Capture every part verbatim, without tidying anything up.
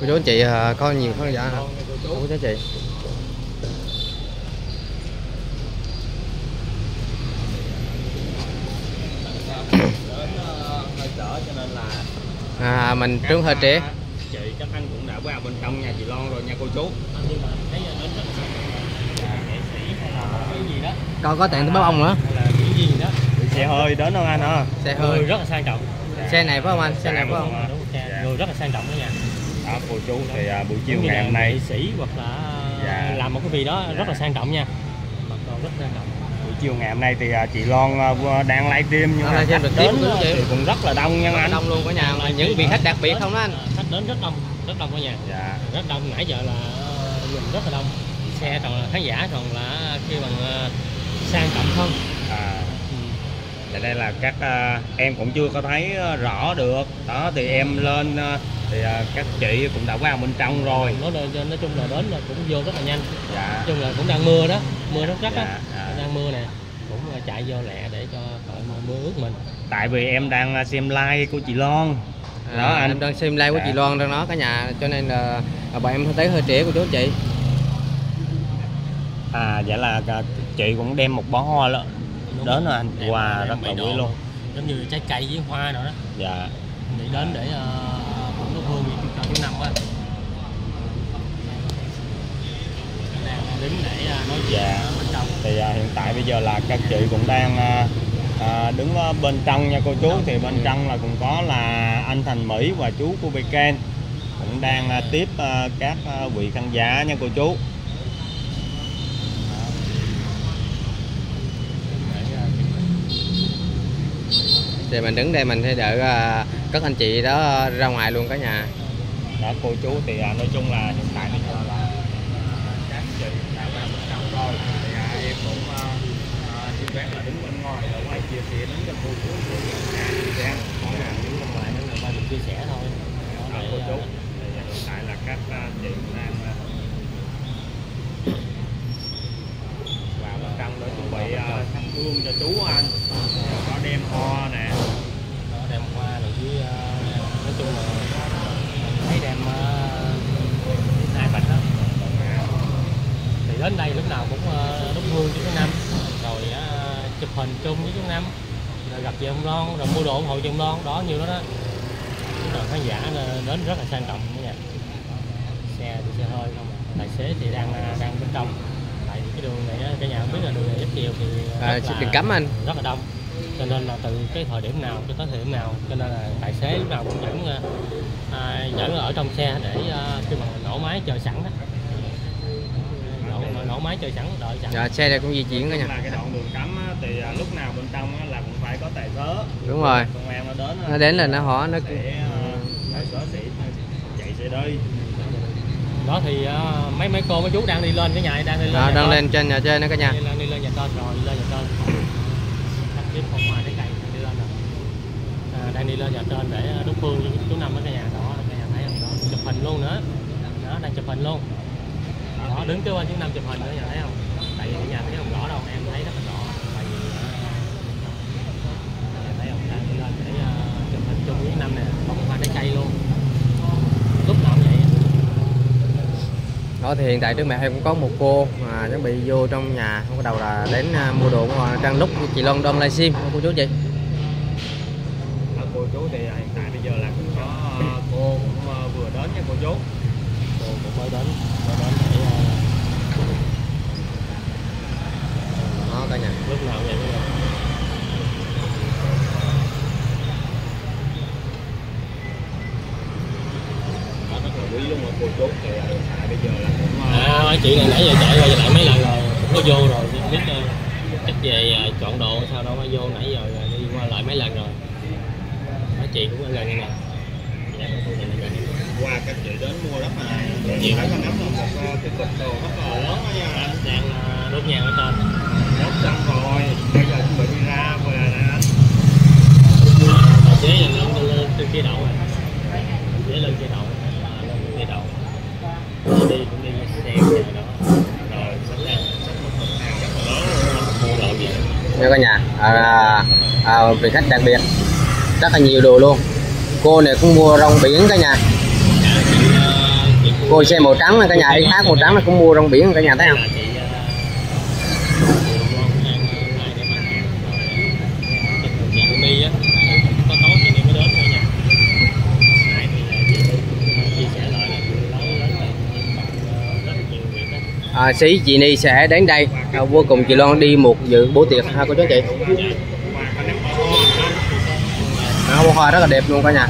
Cô chú anh chị có nhiều khán giả hả? Cô chú anh chị. À, mình trúng hơi trễ. Chị chắc anh cũng đã vào bên trong nhà chị Loan rồi nha cô chú. Coi có tặng tới báo ông nữa. Là cái gì đó. Xe hơi đến không anh hả? Xe hơi rất là sang trọng. Xe này phải không anh? Xe này phải không? Người rất là sang trọng đó nha. Đó cô chú thì à, buổi chiều ngày hôm nay sĩ hoặc là dạ. làm một cái gì đó rất là sang trọng nha. Mặc đồ rất sang trọng. Buổi chiều ngày hôm nay thì à, chị Loan à, đang livestream nhưng mà khách đến thì cũng rất là đông nha anh. Đông luôn cả nhà. Những vị khách đặc biệt không đó anh? Khách đến rất đông, rất đông cả nhà. Dạ. Rất đông, nãy giờ là nhìn rất là đông. Xe toàn là khán giả, toàn là khi bằng uh, sang trọng không. À. Tại đây là các uh, em cũng chưa có thấy rõ được đó thì em lên uh, thì uh, các chị cũng đã vào bên trong rồi. Nói, nói chung là đến là cũng vô rất là nhanh. Dạ. Nói chung là cũng đang mưa đó, mưa rất rất dạ, á, dạ. Đang mưa nè, cũng chạy vô lẹ để cho khỏi mưa ướt mình. Tại vì em đang xem like của chị Loan. À, đó anh em đang xem like của dạ. chị Loan đang nói cả nhà cho nên là bọn em tới hơi trễ của chú anh chị. À vậy là chị cũng đem một bó hoa đó đến rồi anh, quà rất là quý luôn, giống như trái cây với hoa nữa đó. Dạ. Để đến để uh, cũng nước hương cho chú Năm á. Đang đứng để uh, nói chuyện dạ. bên trong. Thì uh, hiện tại bây giờ là các chị cũng đang uh, uh, đứng bên trong nha cô chú. Thì bên trong là cũng có là anh Thành Mỹ và chú của Ken cũng đang uh, tiếp uh, các uh, vị khán giả nha cô chú. Thì mình đứng đây mình sẽ đợi uh, các anh chị đó ra ngoài luôn cả nhà. Đó cô chú thì uh, nói chung là hiện tại bây giờ là các chị đã vào bên trong rồi. Thì uh, em cũng uh, uh, xin phép là đứng bên ngoài ở ngoài chia sẻ đến cho cô chú của nhà chị đang đứng bên ngoài nữa là ba mình chia sẻ thôi. Đó cô chú thì hiện tại là các uh, chị đang uh, vào bên trong để chuẩn bị uh, thắp hương cho chú anh. Có đem hoa nè, đó, đem hoa rồi với uh, nói chung là thấy đem uh, hai bạch đó. Thì đến đây lúc nào cũng uh, đốt hương cho chú Năm, rồi uh, chụp hình chung với chú Năm, rồi gặp chị ông Loan, rồi mua đồ ủng hộ chị ông Loan đó, nhiều đó đó. Rồi khán giả đến rất là sang trọng đó nha. Xe thì xe hơi không, tài xế thì đang đang bên trong. Tại vì cái đường này cả nhà không biết là đường này rất chiều thì À, đường cấm anh. Rất là đông. Cho nên là từ cái thời điểm nào cho tới thời điểm nào, cho nên là tài xế lúc nào cũng vẫn à, vẫn ở trong xe để uh, khi mà nổ máy chờ sẵn đó. Nổ, nổ máy chờ sẵn, đợi sẵn. Dạ, xe này cũng di chuyển cả nhà. Là cái đoạn đường cấm á, thì à, lúc nào bên trong á, là cũng phải có tài xế. Đúng rồi. Công an nó đến. Nó đến là nó hỏi nó để uh, tài xế sẽ chạy xe đi. Đó thì uh, mấy mấy cô mấy chú đang đi lên cái nhà đang đi lên. Đó, đang lên trên nhà trên đó cả nhà. Đi lên đi lên nhà trên rồi, đi lên nhà trên. Tiếp không ngoài cái cây đi lên rồi. À, đang đi lên nhà trên để đốt hương cho chú Năm ở cái nhà đó, cả nhà thấy không? Đó, chụp hình luôn nữa. Đó, đang chụp hình luôn. Đó, đứng kế bên chú Năm chụp hình nữa, nhà thấy không? Tại vì nhà thấy không rõ đâu, em thấy rất là rõ. Tại vì nhà thấy không, đang đi lên để uh, chụp hình chung với chú Năm nè, bông hoa trái cây luôn. Lúc nào cũng vậy. Đó thì hiện tại trước mặt em cũng có một cô mà chuẩn bị vô trong nhà, không có đầu là đến uh, mua đồ đang lúc chị Loan đang livestream cô chú chị. À, cô chú thì hiện tại bây giờ là cũng có uh, cô cũng uh, vừa đến nha cô chú. Cô cũng mới đến, mới đến để uh... Đó cả nhà. Lúc nào vậy bây giờ. Quý luôn mà cô chú thì hiện tại bây giờ là cũng uh... à, chị này nãy giờ chạy qua chạy lại mấy lần rồi, cũng có vô rồi, biết uh, chắc về uh, chọn đồ sao đâu, mới vô nãy giờ đi qua lại mấy lần rồi. Đó, chị cũng gần đây nè. Qua các chị đến mua rất là nhiều, rất là nắm là một cái cục đồ rất là lớn đó nha anh. Đang uh, đốt nhang ở trên. Đốt xong rồi, bây giờ chuẩn bị đi ra về nè anh. Tài xế là lên lên trên kia đậu rồi. Tài xế lên kia đậu, à, lên kia đậu. Đi cũng đi xe nhà đó. Rồi sắp ra, sắp một hộp hàng rất là lớn, mua đồ gì. Nha cả nhà, à, à, vị khách đặc biệt rất là nhiều đồ luôn. Cô này cũng mua rong biển cả nhà. Dạ, chị, uh, Cô xe màu trắng là cả nhà y khác màu trắng là cũng mua rong biển cả nhà thấy không? À, sĩ chị Ni sẽ đến đây à, vô cùng chị Loan đi một dự bữa tiệc ha cô chú chị. À, hoa rất là đẹp luôn cả nhà.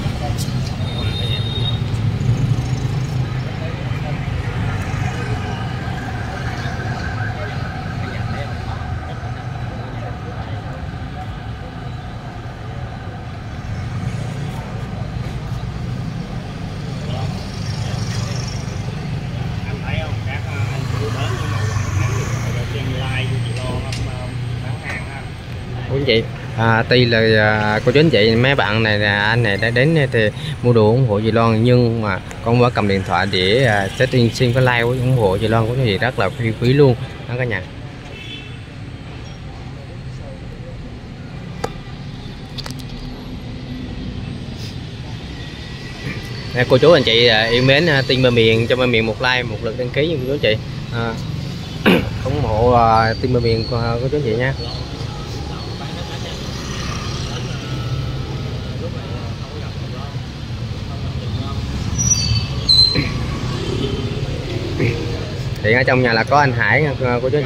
Cô chú chị, à, tuy là à, cô chú anh chị mấy bạn này là anh này đã đến thì mua đồ ủng hộ chị Loan, nhưng mà con mới cầm điện thoại để à, setting xin cái like ủng hộ chị Loan của chị rất là quý quý luôn đó cả nhà. Nè, cô chú anh chị à, yêu mến à, Tiên Ba Miền cho Ba Miền một like một lượt đăng ký nha cô chú chị, à, ủng hộ à, Tiên Ba Miền của cô chú chị nha. Thì ở trong nhà là có anh Hải cô chú chị.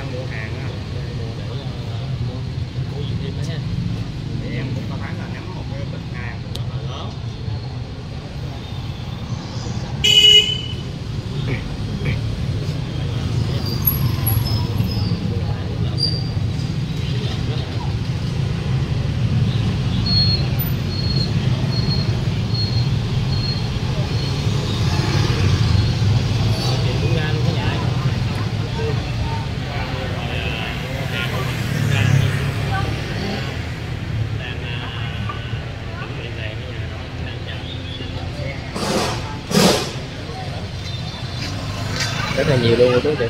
Rất là nhiều luôn cô chú chị.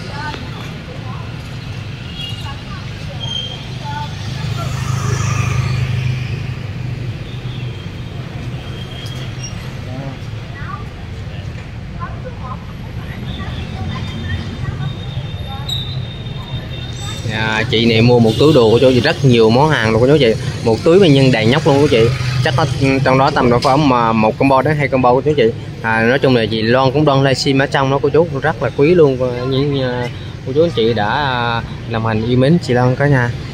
À, chị này mua một túi đồ của chú chị, rất nhiều món hàng luôn cô chú chị, một túi bệnh nhân đầy nhóc luôn cô chị, chắc có trong đó tầm độ khoảng mà một combo đến hai combo của chú chị. À, nói chung là chị Loan cũng đang livestream ở trong đó cô chú, rất là quý luôn, những cô chú anh chị đã đồng hành yêu mến chị Loan cả nhà.